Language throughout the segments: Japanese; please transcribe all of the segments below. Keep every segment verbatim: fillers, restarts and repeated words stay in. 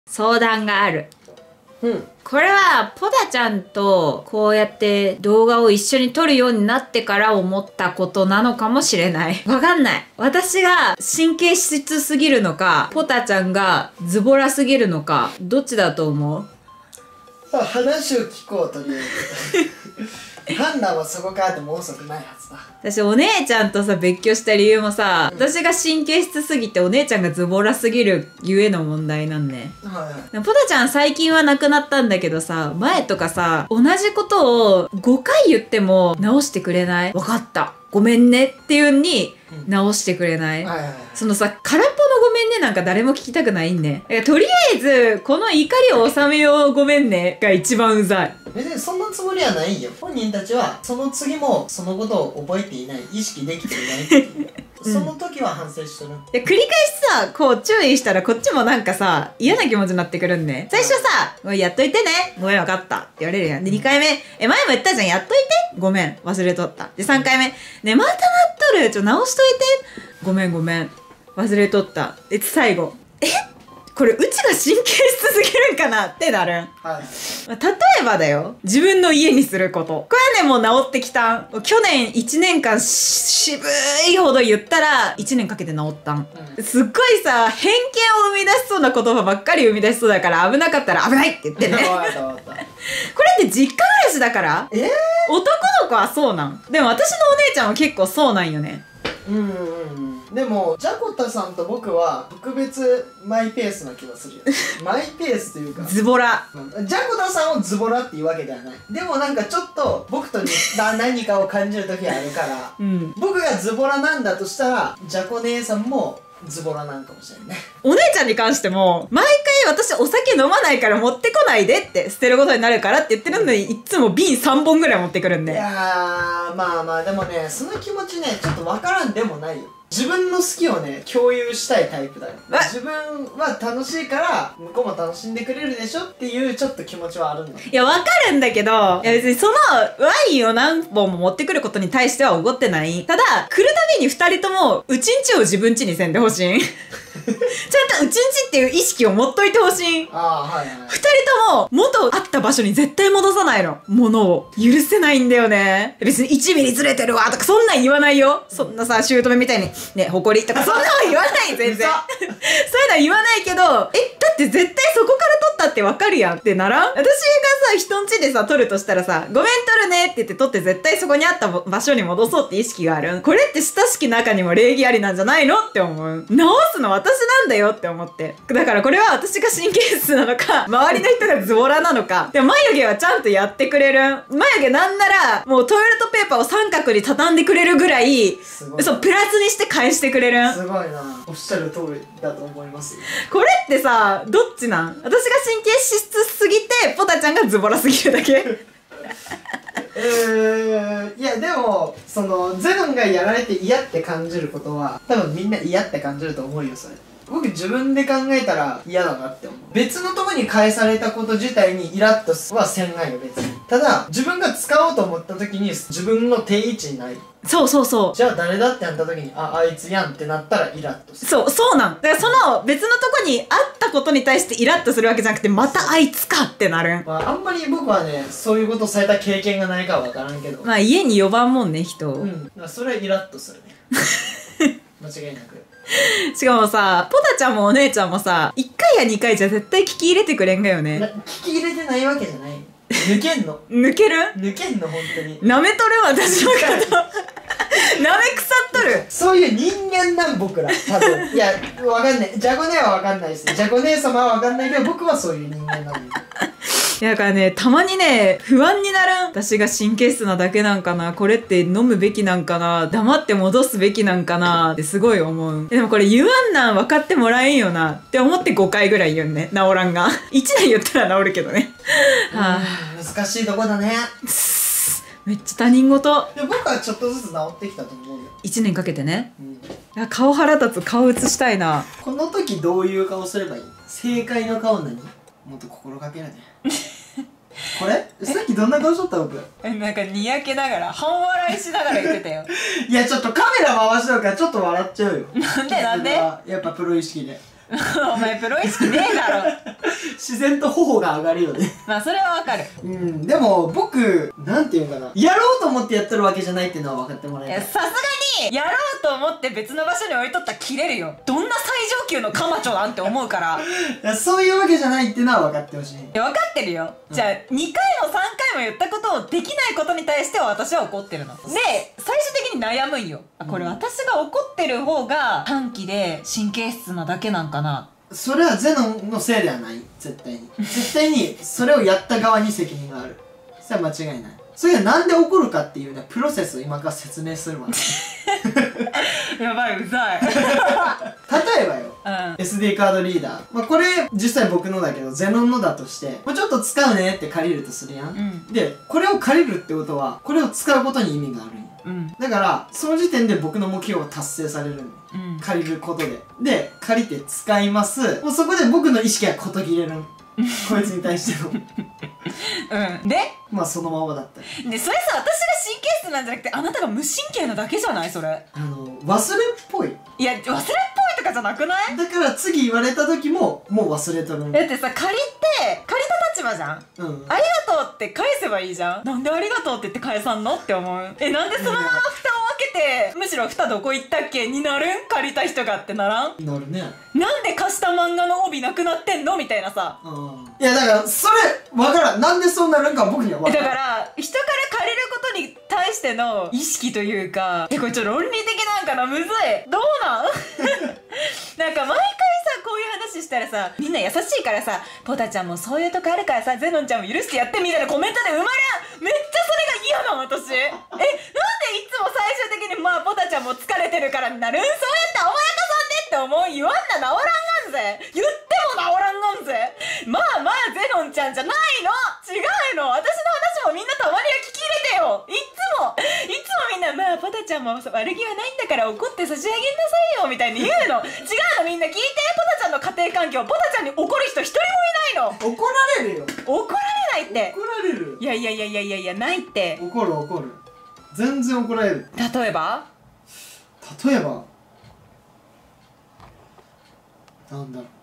相談がある。 うん。 これはポタちゃんとこうやって動画を一緒に撮るようになってから思ったことなのかもしれない。わかんない。私が神経質すぎるのか、ポタちゃんがズボラすぎるのか、どっちだと思う？ 話を聞こう、とりあえず。判断はそこからでも遅くないはずだ。 私お姉ちゃんとさ別居した理由もさ、うん、私が神経質すぎてお姉ちゃんがズボラすぎるゆえの問題なんね。はい、ポタちゃん最近は亡くなったんだけどさ、前とかさ同じことをごかい言っても直してくれない？わかったごめんねっていうに直してくれない、うん、はいはいはい、そのさ空っぽのごめんねなんか誰も聞きたくないんね。とりあえずこの怒りを収めようごめんねが一番うざい。 別にそんなつもりはないよ。本人たちはその次もそのことを覚えていない、意識できていないっていううん、その時は反省してる。 で繰り返しさこう注意したらこっちもなんかさ嫌な気持ちになってくるんで、最初さ「やっといてねごめん分かった」って言われるやん。でにかいめ「え前も言ったじゃんやっといてごめん忘れとった」でさんかいめ「ねまたなっとるちょ直しといてごめんごめん忘れとった」で最後「えこれうちが神経質すぎるんかな」ってなるん。はい、例えばだよ、自分の家にすること。これはねもう治ってきたん。去年いちねんかん渋いほど言ったらいちねんかけて治ったん、うん、すっごいさ偏見を生み出しそうな言葉ばっかり生み出しそうだから危なかったら危ないって言ってねこれって実家暮らしだから、えー、男の子はそうなん。でも私のお姉ちゃんは結構そうなんよね。 うんうんうん。でもジャコタさんと僕は特別マイペースな気がするよマイペースというかズボラ。 ジャコタさんをズボラっていうわけではない。でもなんかちょっと僕とに何かを感じる時があるから、うん、僕がズボラなんだとしたらジャコ姉さんもズボラなんかもしれんね。 お姉ちゃんに関しても毎回私お酒飲まないから持ってこないでって捨てることになるからって言ってるのに、いつも瓶さんぼんぐらい持ってくるんで。 いやーまあまあでもねその気持ちねちょっとわからんでもないよ。自分の好きをね共有したいタイプだよ。自分は楽しいから向こうも楽しんでくれるでしょっていうちょっと気持ちはあるんだ。 いやわかるんだけど、いや別にそのワインを何本も持ってくることに対しては怒ってない。ただ来るたびにふたりともうちんちを自分ちにせんでほしいちゃんとうちんちっていう意識を持っといてほしい。あーはいはい。ふたりとも元あった場所に絶対戻さないの。ものを許せないんだよね。別にいちミリずれてるわとかそんなん言わないよ。そんなさ姑みたいにね誇りとかそんなの言わない全然そういうのは言わないけど、えだって絶対そこから取ったってわかるやんってならん。私がさ人んちでさ取るとしたらさごめん取るねって言って取って絶対そこにあった場所に戻そうって意識がある。これって親しき中にも礼儀ありなんじゃないのって思う。直すの私なんだよって思って。だからこれは私が神経質なのか周りの人がズボラなのか。でも眉毛はちゃんとやってくれる。眉毛なんならもうトイレットペーパーを三角に畳んでくれるぐらいそうプラスにして返してくれる。 すごいな。おっしゃる通りだと思いますよ。 これってさどっちなん？私が神経質すぎてポタちゃんがズボラすぎるだけえー、いやでもそのゼロンがやられて嫌って感じることは多分みんな嫌って感じると思うよ。それ僕自分で考えたら嫌だなって思う。別のとこに返されたこと自体にイラッとはせんがいよ別に。ただ自分が使おうと思った時に自分の定位置にない。 そうそうそう。 じゃあ誰だってなった時にああいつやんってなったらイラッとする。 そうそうなんだからその別のとこにあったことに対してイラッとするわけじゃなくてまたあいつかってなる。 まあ、あんまり僕はねそういうことされた経験がないかは分からんけど、 まあ家に呼ばんもんね人。 うんだからそれはイラッとするね間違いなく。 しかもさポタちゃんもお姉ちゃんもさいっかいやにかいじゃ絶対聞き入れてくれんがよね。 聞き入れてないわけじゃない。抜けんの抜ける抜けんの本当になめとる私のことなめ腐っとる。 そういう人間なん僕ら多分いやわかんないジャコ姉はわかんないです。ジャコ姉様はわかんないけど僕はそういう人間なんでいやだからねたまにね不安になるん。私が神経質なだけなんかな、これって飲むべきなんかな、黙って戻すべきなんかなってすごい思う。でもこれ言わんなん分かってもらえんよなって思ってごかいぐらい言うんね。治らんがいちねん言ったら治るけどねはあ難しいとこだねめっちゃ他人事。 で僕はちょっとずつ治ってきたと思うよ。 いちねんかけてね、うん、いや顔腹立つ。顔映したいな。 この時どういう顔すればいい？正解の顔何？もっと心がけるねこれさっきどんな顔しとった僕？ なんかにやけながら半笑いしながら言ってたよいやちょっとカメラ回しとるからちょっと笑っちゃうよなんでなんで？ やっぱプロ意識でお前プロ意識ねえだろ。 自然と頬が上がるよね。 まあそれはわかる。 うん、でも僕なんていうかな、やろうと思ってやってるわけじゃないっていうのは分かってもらえない。 いやさすがにやろうと思って別の場所に置いとったら切れるよ。どんな最上級のカマチョなんて思うから。 いやそういうわけじゃないっていうのは分かってほしい。 いや分かってるよ、うん、じゃあにかいもさんかいも言ったことをできないことに対しては私は怒ってるので、最終的に悩むんよ。あ、これ私が怒ってる方が短期で神経質なだけなんかな。 それはゼノンのせいではない。絶対に絶対にそれをやった側に責任がある。それは間違いない。それがなんで起こるかっていうね、プロセスを今から説明するわ。 やばい、うざい。 例えばよ、うん、エスディー カードリーダー、まあ、これ実際僕のだけどゼノンのだとして、これちょっと使うねって借りるとするやん、うん、でこれを借りるってことはこれを使うことに意味があるんや、うん、だからその時点で僕の目標が達成されるんで、うん、借りることでで借りて使います。もうそこで僕の意識がこと切れるんこいつに対しての。 うん、でまあそのままだったりで、それさ、私が神経質なんじゃなくてあなたが無神経なだけじゃない？それあの忘れっぽい。 いや忘れっぽいとかじゃなくない？ だから次言われた時ももう忘れとるんだってさ、借りて借りた立場じゃん、うん、ありがとうって返せばいいじゃん。なんでありがとうって言って返さんのって思う。え、なんでそのまま蓋を開けて、むしろ蓋どこ行ったっけになるん？借りた人がってならん？ なるね。 なんで貸した漫画の帯なくなってんのみたいなさ。 うん、いやだからそれ分からん。なんでそうなるんか僕には分からん。 だから人から借りることに対しての意識というか、え、これちょっと論理的なんかな、むずい。どうなんなんか毎回さ、こういう話したらさ、みんな優しいからさ、ポタちゃんもそういうとこあるからさ、ゼノンちゃんも許してやってみたいなコメントで生まれん。めっちゃそれが嫌なの私。え、なんでいつも最終的にまあポタちゃんも疲れてるからになるん？そうやって甘やかさんでって思う。言わんな、治らんがんぜ。言っても治らんがんぜ。まあまあゼノンちゃんじゃないの。違うの。私の話もみんなたまには聞き入れてよ。いっつもいっつもみんな、まあポタちゃんも悪気はないんだから怒って差し上げなさいよみたいに言うの。違うの、みんな聞いて。ポタちゃんの家庭環境、ポタちゃんに怒る人一人もいないの。 怒られるよ。 怒られないって。 怒られる。 いやいやいやいやいやいや、ないって。 怒る怒る。全然怒られる。 例えば例えばなんだろう、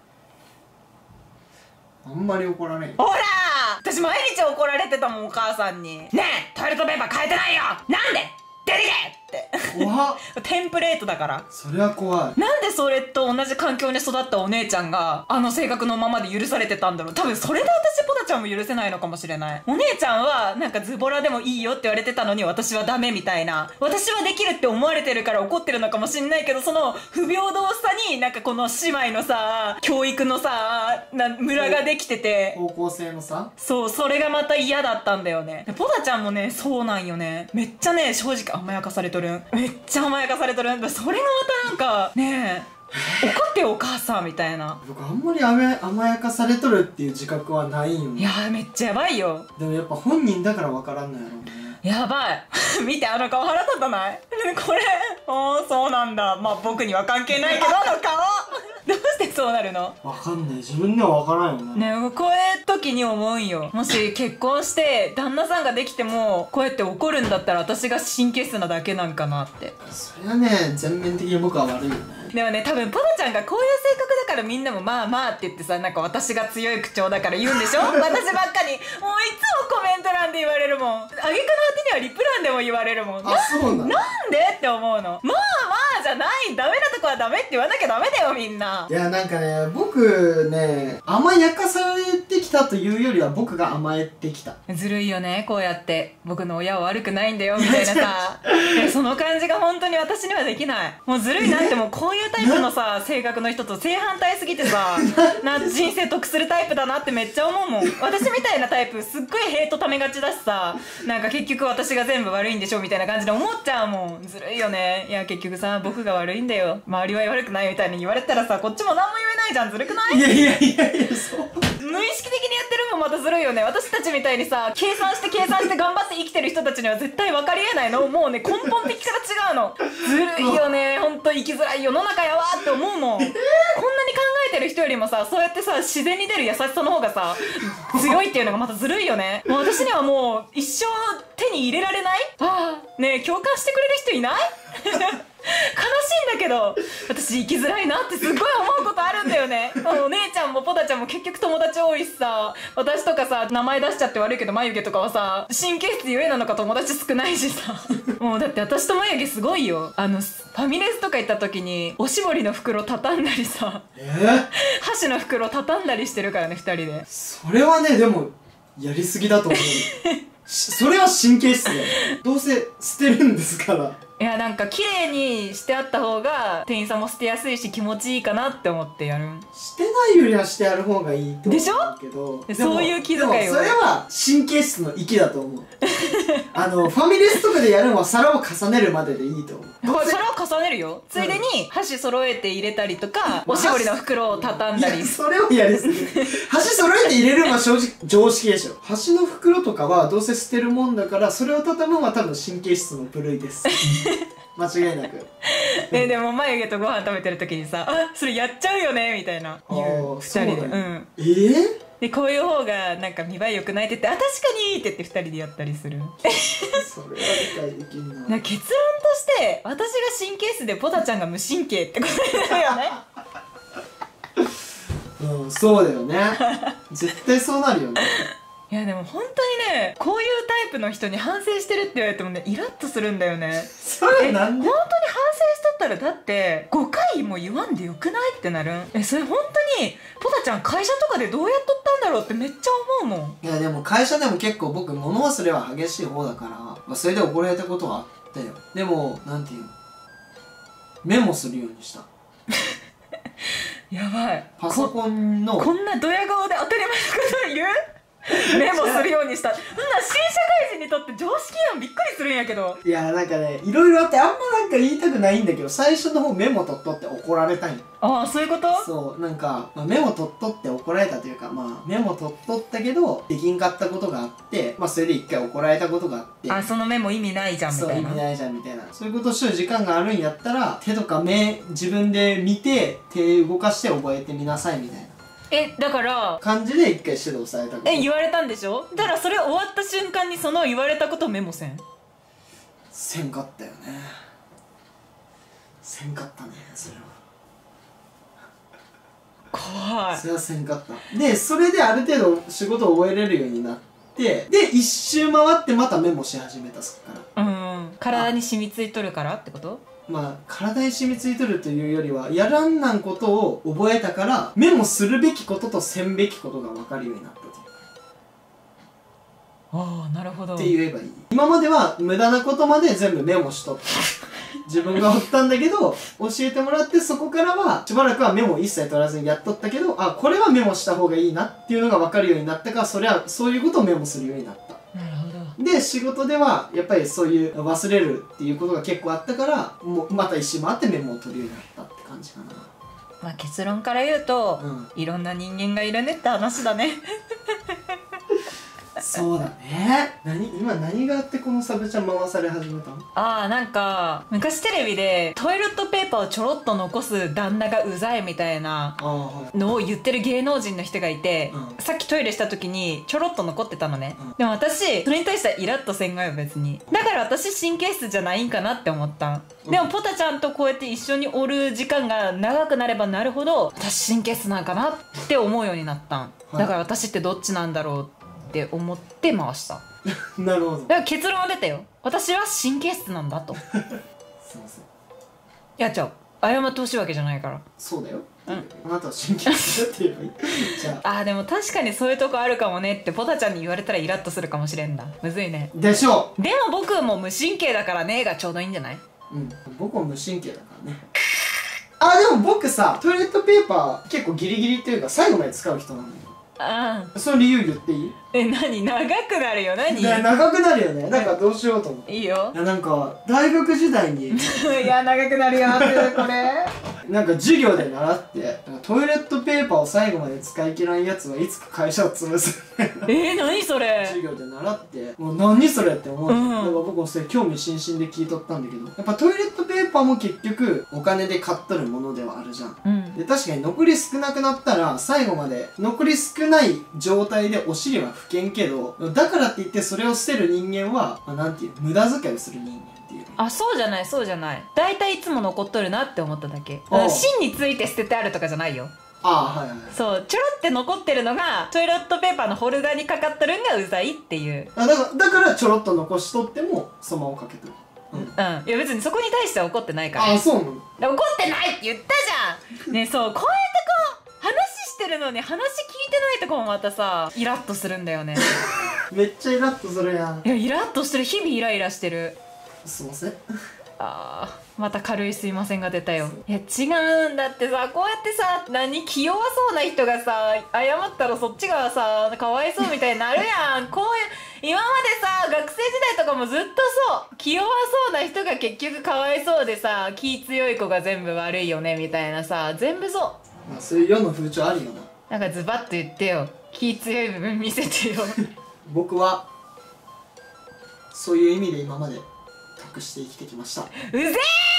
あんまり怒られん。 ほら私毎日怒られてたもん、お母さんに。ねえ、トイレットペーパー変えてないよ、なんで出てけって怖っテンプレートだから。 それは怖い。 なんでそれと同じ環境に育ったお姉ちゃんがあの性格のままで許されてたんだろう。多分それで私ポタちゃんも許せないのかもしれない。お姉ちゃんはなんかズボラでもいいよって言われてたのに私はダメみたいな、私はできるって思われてるから怒ってるのかもしんないけど、その不平等さになんかこの姉妹のさ、教育のさなムラができてて、 方向性のさ、 そう、それがまた嫌だったんだよね。ポタちゃんもね、そうなんよね。めっちゃね、正直甘やかされとるん。めっちゃ甘やかされとるんだ。それがまたなんかねえ、怒ってよお母さんみたいな。 僕あんまり甘や甘やかされとるっていう自覚はないんよ。 いやーめっちゃやばいよ。 でもやっぱ本人だから分からんのやろうね。 やばい見て、あの顔腹立たないこれ。おー、そうなんだ。まあ僕には関係ないけど、あの顔どうしてそうなるの？ わかんない。自分ではわからんよね。 ね、こういう時に思うんよ。もし結婚して旦那さんができてもこうやって怒るんだったら私が神経質なだけなんかなって。 それはね、全面的に僕は悪いよね。 でもね、多分ポタちゃんがこういう性格だからみんなもまあまあって言ってさ、なんか私が強い口調だから言うんでしょ私ばっかり。もういつもコメント欄で言われるもん。挙句の果てにはリプランでも言われるもん。 あ、そうなんだ。 なんでって思うの。まあまあじゃない、ダメなとこはダメって言わなきゃダメだよみんな。 いやなんかね、僕ね、甘やかされてきたというよりは僕が甘えてきた。 ずるいよね、こうやって僕の親は悪くないんだよみたいなさその感じが本当に私にはできない。もうずるいなって。もうこういうタイプのさ性格の人と正反対すぎてさな人生得するタイプだなってめっちゃ思うもん。私みたいなタイプすっごいヘイトためがちだしさ、なんか結局私が全部悪いんでしょみたいな感じで思っちゃうもん。ずるいよね。いや結局さ、僕が悪いんだよ、周りは悪くないみたいに言われたらさ、こっちも何も言えないじゃん。ずるくない？ いやいやいやいや、そう無意識的にやってるもんまたずるいよね。私たちみたいにさ計算して計算して頑張って生きてる人たちには絶対分かりえないの。もうね、根本的から違うの。ずるいよね、ほんと生きづらい世の中やわって思うもん。こんなに考えてる人よりもさ、そうやってさ自然に出る優しさの方がさ強いっていうのがまたずるいよね。もう私にはもう一生手に入れられない。ああねえ、共感してくれる人いないんだけど私生きづらいなってすっごい思うことあるんだよね。お姉ちゃんもポタちゃんも結局友達多いしさ、私とかさ名前出しちゃって悪いけど眉毛とかはさ神経質ゆえなのか友達少ないしさもうだって私と眉毛すごいよ。あのファミレスとか行った時におしぼりの袋畳んだりさ、 えー、 箸の袋畳んだりしてるからねふたりで。 それはねでもやりすぎだと思うそれは神経質だよ。どうせ捨てるんですから。 いやなんか綺麗にしてあった方が店員さんも捨てやすいし気持ちいいかなって思ってやるん。 してないよりはしてやる方がいいと思うでしょけど、 そういう気遣いを。 でもそれは神経質の域だと思うあのファミレスとかでやるのは皿を重ねるまででいいと思う。 皿を重ねるよ。ついでに箸揃えて入れたりとか、おしぼりの袋を畳んだり。 いやそれをやりすぎ箸揃えて入れるのは正直常識でしょ。箸の袋とかはどうせ捨てるもんだから、それを畳むのは多分神経質の部類です間違いなくえでも眉毛とご飯食べてる時にさ「あそれやっちゃうよね」みたいな言うふたりで。うん、 えー、 でこういう方がなんか見栄え良くないって言って「あ確かに」って言ってふたりでやったりするそれは理解できんな。 な結論として私が神経質でポタちゃんが無神経ってことだよねうんそうだよね絶対そうなるよね。 いやでも本当にねこういうタイプの人に反省してるって言われてもねイラッとするんだよね。 それなんで本当に反省しとったらだってごかいも言わんでよくないってなるん。えそれ本当にポタちゃん会社とかでどうやっとったんだろうってめっちゃ思うもん。 いやでも会社でも結構僕物忘れは激しい方だから、まあ、それで怒られたことはあったよ。でもなんていうのメモするようにしたやばいパソコンのこ, こんなドヤ顔で当たり前のこと言うメモするようにした。そんな新社会人にとって常識やん。びっくりするんやけど。 いやなんかねいろいろあってあんまなんか言いたくないんだけど、最初の方メモ取っとって怒られたんよ。 ああそういうこと。 そうなんか、まあ、メモ取っとって怒られたというか、まあメモ取っとったけどできんかったことがあって、まあそれで一回怒られたことがあって、 あそのメモ意味ないじゃんみたいな。 そう意味ないじゃんみたいな、そういうことをしよう時間があるんやったら手とか目自分で見て手動かして覚えてみなさいみたいなえだから感じで一回指導されたこと。 え言われたんでしょ。だからそれ終わった瞬間にその言われたことをメモせんせんかったよね。せんかったねそれは。 怖い。 それはせんかった。でそれである程度仕事を覚えれるようになって、で一周回ってまたメモし始めたそっから。 うん体に染みついとるからってこと。 まあ体に染みついとるというよりはやらんなんことを覚えたからメモするべきこととせんべきことが分かるようになったというか。 ああなるほどって言えばいい。今までは無駄なことまで全部メモしとった自分がおったんだけど教えてもらって、そこからはしばらくはメモを一切取らずにやっとったけど、あこれはメモした方がいいなっていうのが分かるようになったから、それはそういうことをメモするようになった。 なるほど。 で仕事ではやっぱりそういう忘れるっていうことが結構あったから、もうまた一周回ってメモを取るようになったって感じかな。 まあ結論から言うと、うん、いろんな人間がいるねって話だねそうだね。何今何があってこのサブちゃん回され始めたの？ ああなんか昔テレビでトイレットペーパーをちょろっと残す旦那がうざいみたいなのを言ってる芸能人の人がいて、うん、さっきトイレした時にちょろっと残ってたのね、うん、でも私それに対してはイラッとせんがよ別に。だから私神経質じゃないんかなって思ったん、うん、でもポタちゃんとこうやって一緒におる時間が長くなればなるほど私神経質なんかなって思うようになったん、はい、だから私ってどっちなんだろうって思って回したなるほど。 だから結論は出たよ。私は神経質なんだとすいません。いやちゃう謝ってほしいわけじゃないから。 そうだよ、 うん、 あなたは神経質だって言えばいいじゃああーでも確かにそういうとこあるかもねってポタちゃんに言われたらイラッとするかもしれんだ。むずいね。 でしょう。 でも僕も無神経だからねがちょうどいいんじゃない？ うん僕も無神経だからね。あでも僕さトイレットペーパー結構ギリギリっていうか最後まで使う人なんだよ。 ああその理由言っていい？ え何長くなるよ何？ 長くなるよね。なんかどうしようと思って。 いいよ。 いやなんか大学時代にいや長くなるよこれなんか授業で習ってトイレットペーパーを最後まで使い切らんやつはいつか会社を潰すえー、何それ授業で習ってもう何それって思う、うん、だから僕もそれ興味津々で聞いとったんだけど、やっぱトイレットペーパーも結局お金で買っとるものではあるじゃん、うん、で確かに残り少なくなったら最後まで残り少ない状態でお尻は拭けんけど、だからって言ってそれを捨てる人間は、まあ、なんていう無駄遣いをする人間っていうっていう。 あ、そうじゃないそうじゃない、大体いつも残っとるなって思っただけ。 ああ芯について捨ててあるとかじゃないよ。 ああ、はいはい。 そうちょろって残ってるのがトイレットペーパーのホルダーにかかっとるんがうざいっていう。 あだからだからちょろっと残しとってもそのままかけてる。うん、 うん、いや別にそこに対しては怒ってないから。 ああ、そうなの。 怒ってないって言ったじゃんね。そうこうやってこう話してるのに話聞いてないとこもまたさイラッとするんだよね。 めっちゃイラッとするやん。 いやイラッとしてる、日々イライラしてる。 すいません。 あーまた軽いすいませんが出たよ。いや違うんだってさ、こうやってさ何気弱そうな人がさ謝ったらそっちがさかわいそうみたいになるやん。こういう今までさ学生時代とかもずっとそう気弱そうな人が結局かわいそうでさ気強い子が全部悪いよねみたいなさ、全部そう。 まあそういう世の風潮あるよな。 なんかズバッと言ってよ、気強い部分見せてよ。 僕はそういう意味で今まで隠して生きてきました。 うぜえ